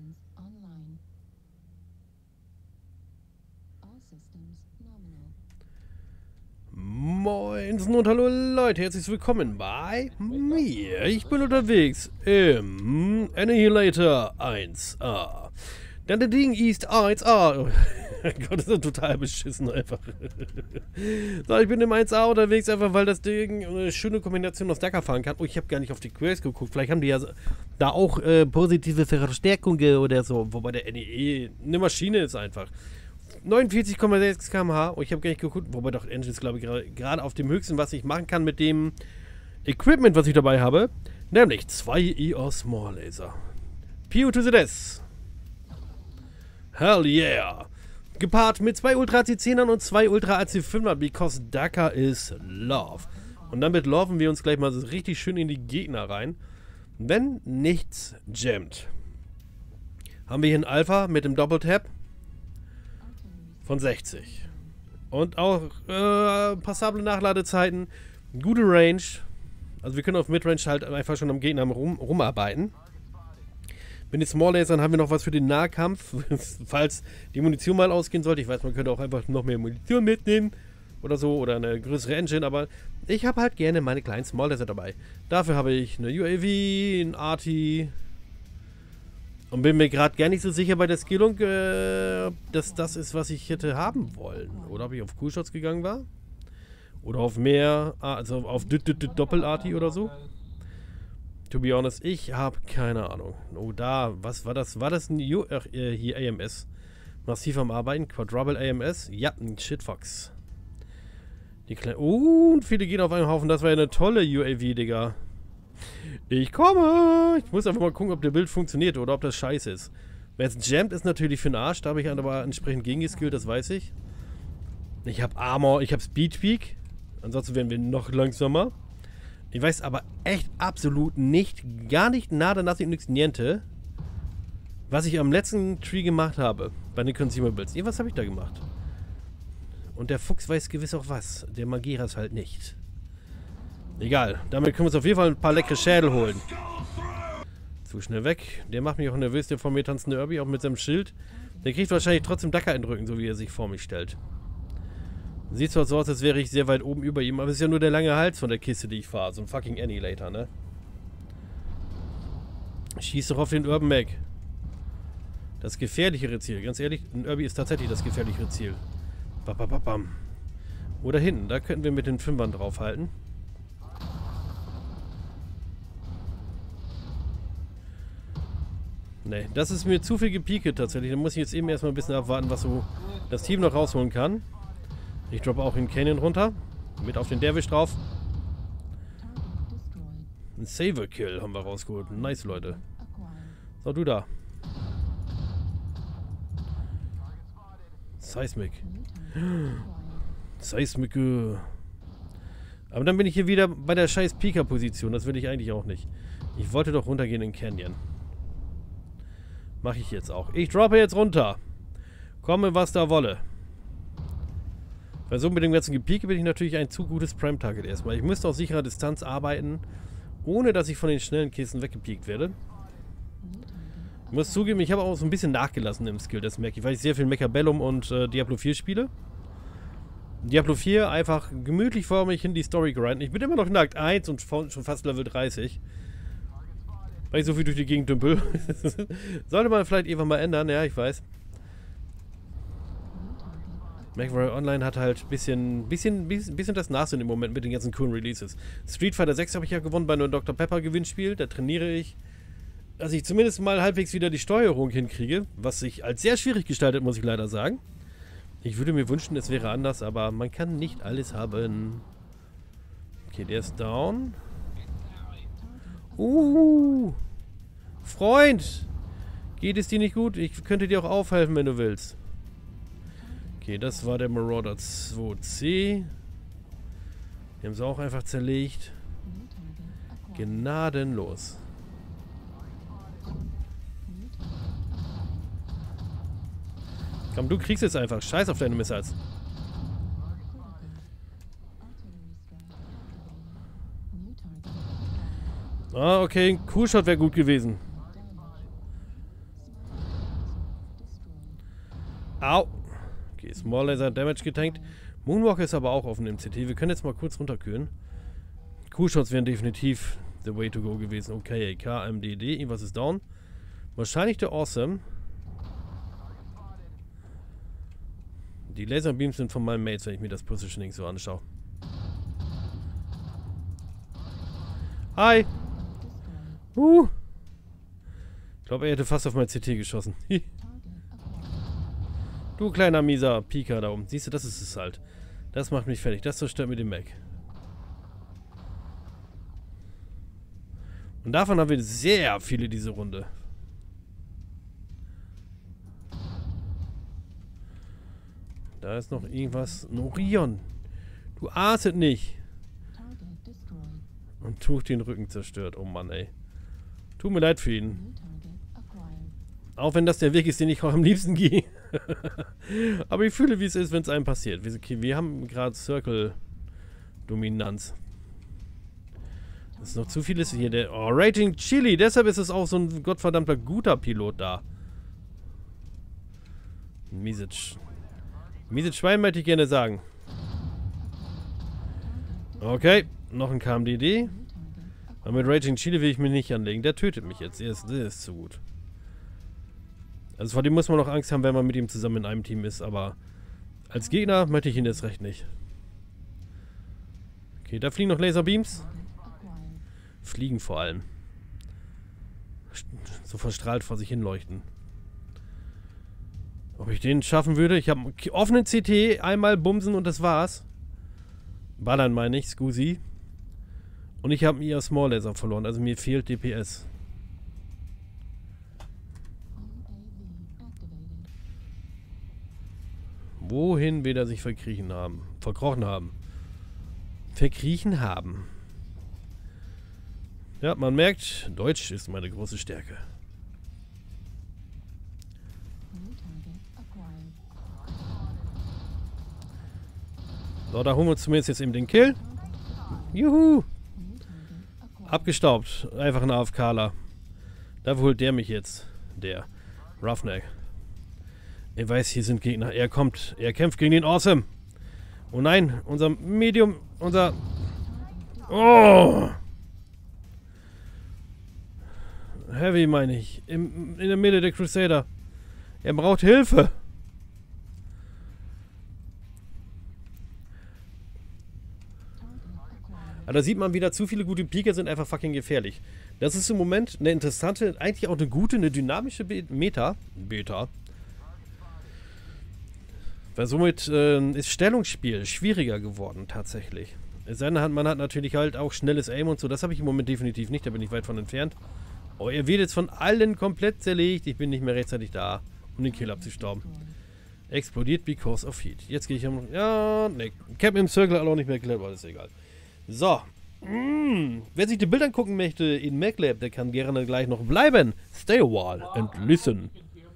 Weapons online. All systems nominal. Moinsen und hallo Leute, herzlich willkommen bei mir. Ich bin unterwegs im Annihilator 1A. Denn das Ding ist 1A. Gott, das ist total beschissen einfach. So, ich bin im 1A unterwegs, einfach weil das Ding eine schöne Kombination aus Dakar fahren kann. Oh, ich habe gar nicht auf die Quest geguckt. Vielleicht haben die ja da auch positive Verstärkungen oder so. Wobei der NEE eine Maschine ist einfach. 49,6 km/h. Oh, ich habe gar nicht geguckt. Wobei doch Engine ist, glaube ich, gerade auf dem höchsten, was ich machen kann mit dem Equipment, was ich dabei habe. Nämlich 2 EOS Small Laser. Pew to the Death. Hell yeah. Gepaart mit 2 Ultra AC10ern und 2 Ultra AC5ern, because Dakar is love. Und damit laufen wir uns gleich mal so richtig schön in die Gegner rein. Wenn nichts jammt. Haben wir hier einen Alpha mit dem Doppeltap von 60. Und auch passable Nachladezeiten, gute Range. Also wir können auf Midrange halt einfach schon am Gegner rumarbeiten. Mit den Small Lasern haben wir noch was für den Nahkampf, falls die Munition mal ausgehen sollte. Ich weiß, man könnte auch einfach noch mehr Munition mitnehmen oder so, oder eine größere Engine, aber ich habe halt gerne meine kleinen Small Laser dabei. Dafür habe ich eine UAV, ein Arty und bin mir gerade gar nicht so sicher bei der Skillung, dass das ist, was ich hätte haben wollen. Oder ob ich auf Coolshots gegangen war? Oder auf mehr, also auf Doppel-Arty oder so? To be honest, ich habe keine Ahnung. Oh, da, was war das? War das ein hier AMS? Massiv am Arbeiten. Quadruple AMS? Ja, ein Shitfox. Die kleinen. Und viele gehen auf einen Haufen. Das war ja eine tolle UAV, Digga. Ich komme! Ich muss einfach mal gucken, ob der Bild funktioniert oder ob das scheiße ist. Wenn es jammt, ist natürlich für den Arsch. Da habe ich aber entsprechend gegengeskillt, das weiß ich. Ich habe Armor, ich habe Speedpeak. Ansonsten werden wir noch langsamer. Ich weiß aber echt absolut nicht, gar nicht nada, nasse nix niente, was ich am letzten Tree gemacht habe, bei den Consumables. Was habe ich da gemacht? Und der Fuchs weiß gewiss auch was, der Magieras halt nicht. Egal, damit können wir uns auf jeden Fall ein paar leckere Schädel holen. Zu schnell weg, der macht mich auch nervös, der vor mir tanzende Irby, auch mit seinem Schild. Der kriegt wahrscheinlich trotzdem Dakar in den Rücken, so wie er sich vor mich stellt. Sieht zwar so aus, als wäre ich sehr weit oben über ihm, aber es ist ja nur der lange Hals von der Kiste, die ich fahre. So ein fucking Annihilator, ne? Schieß doch auf den Urban Mag. Das gefährlichere Ziel. Ganz ehrlich, ein Irby ist tatsächlich das gefährlichere Ziel. Bam. Oder hinten, da könnten wir mit den Fünfern draufhalten. Ne, das ist mir zu viel gepiekt tatsächlich. Da muss ich jetzt eben erstmal ein bisschen abwarten, was so das Team noch rausholen kann. Ich droppe auch den Canyon runter. Mit auf den Derwisch drauf. Ein Saver-Kill haben wir rausgeholt. Nice, Leute. So, du da. Seismic. Seismic. Aber dann bin ich hier wieder bei der scheiß Pika-Position. Das will ich eigentlich auch nicht. Ich wollte doch runtergehen in den Canyon. Mache ich jetzt auch. Ich droppe jetzt runter. Komme, was da wolle. Bei so mit dem ganzen Gepieke bin ich natürlich ein zu gutes Prime-Target erstmal. Ich müsste auf sicherer Distanz arbeiten, ohne dass ich von den schnellen Kisten weggepiekt werde. Ich muss zugeben, ich habe auch so ein bisschen nachgelassen im Skill, das merke ich, weil ich sehr viel Mechabellum und Diablo 4 spiele. Diablo 4 einfach gemütlich vor mich in die Story grinden. Ich bin immer noch in Akt 1 und schon fast Level 30. Weil ich so viel durch die Gegend dümpel. Sollte man vielleicht irgendwann mal ändern, ja, ich weiß. MechWarrior Online hat halt ein bisschen das Nachsehen im Moment mit den ganzen coolen Releases. Street Fighter 6 habe ich ja gewonnen bei einem Dr. Pepper Gewinnspiel. Da trainiere ich, dass ich zumindest mal halbwegs wieder die Steuerung hinkriege. Was sich als sehr schwierig gestaltet, muss ich leider sagen. Ich würde mir wünschen, es wäre anders, aber man kann nicht alles haben. Okay, der ist down. Freund! Geht es dir nicht gut? Ich könnte dir auch aufhelfen, wenn du willst. Okay, das war der Marauder 2C. Die haben sie auch einfach zerlegt. Gnadenlos. Komm, du kriegst jetzt einfach. Scheiß auf deine Missiles. Ah, okay, ein Coolshot wäre gut gewesen. Au. Okay, Small Laser Damage getankt. Moonwalker ist aber auch offen im CT. Wir können jetzt mal kurz runterkühlen. Coolshots wären definitiv the way to go gewesen. Okay, KMDD. Irgendwas ist down. Wahrscheinlich der Awesome. Die Laserbeams sind von meinen Mates, wenn ich mir das Positioning so anschaue. Hi! Ich glaube, er hätte fast auf mein CT geschossen. Du kleiner mieser Pika da oben. Siehst du, das ist es halt. Das macht mich fertig. Das zerstört mir den Mac. Und davon haben wir sehr viele diese Runde. Da ist noch irgendwas. Ein Orion. Du arstet nicht. Und Tuch den Rücken zerstört. Oh Mann, ey. Tut mir leid für ihn. Auch wenn das der Weg ist, den ich auch am liebsten gehe. Aber ich fühle, wie es ist, wenn es einem passiert. Wir haben gerade Circle-Dominanz. Das ist noch zu vieles hier. Oh, Raging Chili. Deshalb ist es auch so ein gottverdammter guter Pilot da. Mieses Schwein möchte ich gerne sagen. Okay, noch ein KMDD. Aber mit Raging Chili will ich mich nicht anlegen. Der tötet mich jetzt. Der ist zu gut. Also vor dem muss man noch Angst haben, wenn man mit ihm zusammen in einem Team ist. Aber als Gegner möchte ich ihn jetzt recht nicht. Okay, da fliegen noch Laserbeams. Fliegen vor allem. So verstrahlt vor sich hin leuchten. Ob ich den schaffen würde? Ich habe einen offenen CT, einmal bumsen und das war's. Ballern meine ich, Scusi. Und ich habe ihr Small Laser verloren, also mir fehlt DPS. Wohin will er sich verkriechen haben? Verkrochen haben. Verkriechen haben. Ja, man merkt, Deutsch ist meine große Stärke. So, da holen wir uns zumindest jetzt eben den Kill. Juhu! Abgestaubt. Einfach ein AFKler. Da holt der mich jetzt. Der Roughneck. Er weiß, hier sind Gegner. Er kommt. Er kämpft gegen den Awesome. Oh nein, unser Medium. Unser... Oh! Heavy meine ich. In der Mitte der Crusader. Er braucht Hilfe. Aber da sieht man wieder, zu viele gute Pika sind einfach fucking gefährlich. Das ist im Moment eine interessante, eigentlich auch eine gute, eine dynamische Beta. Weil somit ist Stellungsspiel schwieriger geworden, tatsächlich. Es sei denn, man hat natürlich halt auch schnelles Aim und so. Das habe ich im Moment definitiv nicht, da bin ich weit von entfernt. Oh, er wird jetzt von allen komplett zerlegt. Ich bin nicht mehr rechtzeitig da, um den Kill abzustauben. Explodiert because of heat. Jetzt gehe ich am... Ja, ne. Cap im Circle auch nicht mehr geklärt, aber ist egal. So. Wer sich die Bilder angucken möchte in MacLab, der kann gerne gleich noch bleiben. Stay a while and listen.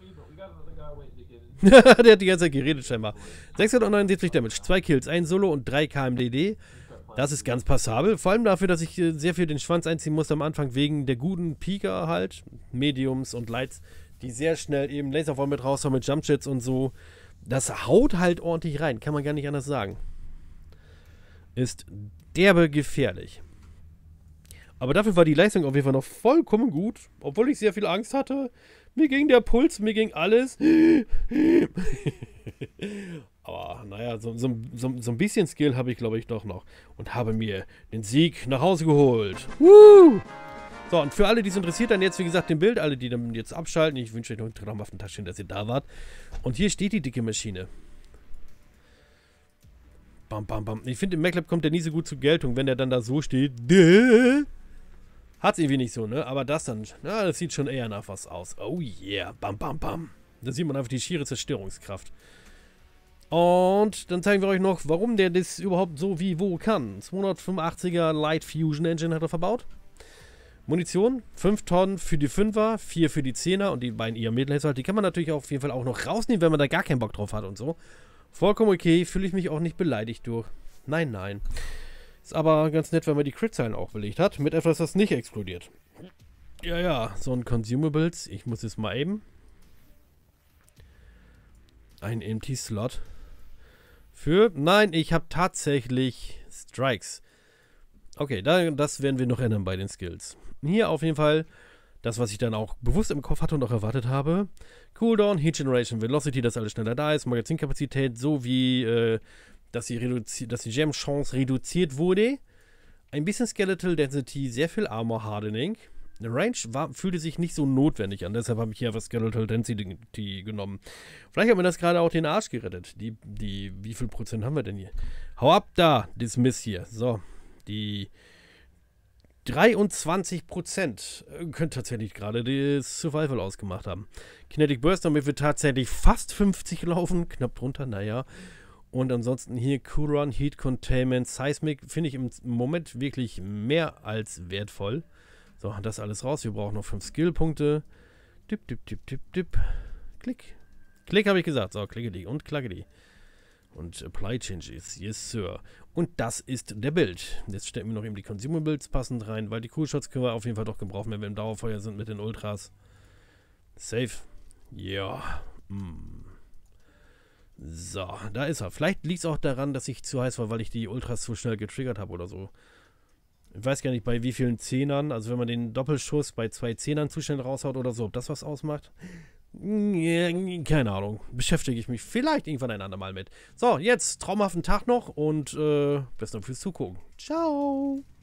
Der hat die ganze Zeit geredet scheinbar. 679 Damage, 2 Kills, 1 Solo und 3 KMDD. Das ist ganz passabel. Vor allem dafür, dass ich sehr viel den Schwanz einziehen musste am Anfang, wegen der guten Pika halt. Mediums und Lights, die sehr schnell eben Laserfall mit raushauen mit Jumpjets und so. Das haut halt ordentlich rein, kann man gar nicht anders sagen. Ist derbe gefährlich. Aber dafür war die Leistung auf jeden Fall noch vollkommen gut. Obwohl ich sehr viel Angst hatte. Mir ging der Puls, mir ging alles. Aber naja, so ein bisschen Skill habe ich, glaube ich, doch noch. Und habe mir den Sieg nach Hause geholt. Woo! So, und für alle, die es interessiert, dann jetzt, wie gesagt, den Bild. Alle, die dann jetzt abschalten. Ich wünsche euch noch einen traumhaften Tag. Schön, dass ihr da wart. Und hier steht die dicke Maschine. Bam, bam, bam. Ich finde, im MacLab kommt der nie so gut zur Geltung, wenn der dann da so steht. Hat's irgendwie nicht so, ne? Aber das dann, na, das sieht schon eher nach was aus. Oh yeah. Bam, bam, bam. Da sieht man einfach die schiere Zerstörungskraft. Und dann zeigen wir euch noch, warum der das überhaupt so wie wo kann. 285er Light Fusion Engine hat er verbaut. Munition, 5 Tonnen für die 5er, 4 für die 10er und die beiden IR-Mittelhäuser. Die kann man natürlich auf jeden Fall auch noch rausnehmen, wenn man da gar keinen Bock drauf hat und so. Vollkommen okay, fühle ich mich auch nicht beleidigt durch. Nein, nein. Ist aber ganz nett, wenn man die Crit-Zahlen auch belegt hat, mit etwas, das nicht explodiert. Ja, ja, so ein Consumables. Ich muss jetzt mal eben. Ein Empty Slot. Nein, ich habe tatsächlich Strikes. Okay, das werden wir noch ändern bei den Skills. Hier auf jeden Fall das, was ich dann auch bewusst im Kopf hatte und auch erwartet habe. Cooldown, Heat Generation, Velocity, dass alles schneller da ist, Magazinkapazität, sowie, dass die Gem-Chance reduziert wurde. Ein bisschen Skeletal Density, sehr viel Armor Hardening. Range fühlte sich nicht so notwendig an, deshalb habe ich hier einfach Skeletal Density genommen. Vielleicht hat mir das gerade auch den Arsch gerettet. Wie viel Prozent haben wir denn hier? Hau ab da, Dismiss hier. So, die 23% könnte tatsächlich gerade das Survival ausgemacht haben. Kinetic Burst, damit wir tatsächlich fast 50 laufen, knapp drunter, naja. Und ansonsten hier Cool Run, Heat Containment, Seismic, finde ich im Moment wirklich mehr als wertvoll. So, das alles raus. Wir brauchen noch 5 Skillpunkte. Dip, dip, dip, dip, dip. Klick. Klick habe ich gesagt. So, klicke die und klacke die. Und Apply Changes. Yes, Sir. Und das ist der Bild. Jetzt stecken wir noch eben die Consumables passend rein, weil die Coolshots können wir auf jeden Fall doch gebrauchen, wenn wir im Dauerfeuer sind mit den Ultras. Safe. Ja. So, da ist er. Vielleicht liegt es auch daran, dass ich zu heiß war, weil ich die Ultras zu schnell getriggert habe oder so. Ich weiß gar nicht, bei wie vielen Zehnern, also wenn man den Doppelschuss bei 2 Zehnern zu schnell raushaut oder so, ob das was ausmacht. Keine Ahnung. Beschäftige ich mich vielleicht irgendwann ein andermal mit. So, jetzt traumhaften Tag noch und besten Dank fürs Zugucken. Ciao.